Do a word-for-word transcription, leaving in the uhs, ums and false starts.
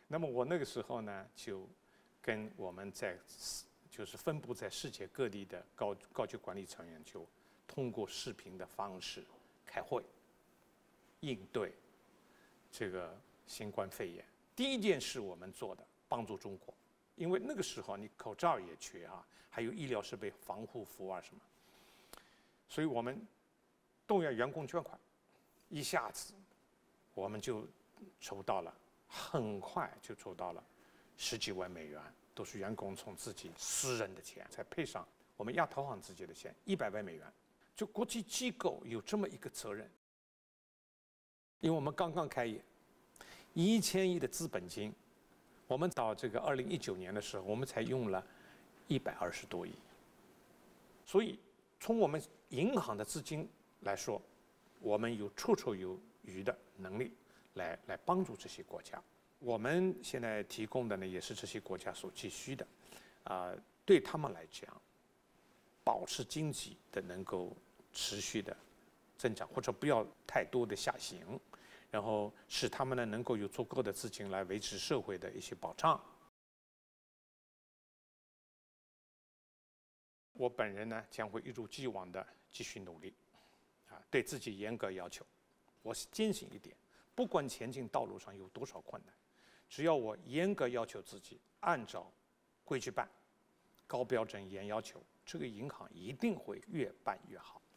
那么我那个时候呢，就跟我们在就是分布在世界各地的高高级管理成员，就通过视频的方式开会，应对这个新冠肺炎。第一件事我们做的，帮助中国，因为那个时候你口罩也缺啊，还有医疗设备、防护服啊什么，所以我们动员员工捐款，一下子我们就筹到了，很快就筹到了十几万美元，都是员工从自己私人的钱，再配上我们亚投行自己的钱，一百万美元。就国际机构有这么一个责任，因为我们刚刚开业，一千亿的资本金，我们到这个二零一九年的时候，我们才用了一百二十多亿，所以从我们银行的资金来说，我们有绰绰有余的能力来来帮助这些国家。我们现在提供的呢，也是这些国家所急需的，啊、呃，对他们来讲，保持经济的能够持续的增长，或者不要太多的下行，然后使他们呢能够有足够的资金来维持社会的一些保障。我本人呢将会一如既往的继续努力，啊，对自己严格要求。我坚信一点，不管前进道路上有多少困难，只要我严格要求自己，按照规矩办，高标准、严要求，这个银行一定会越办越好。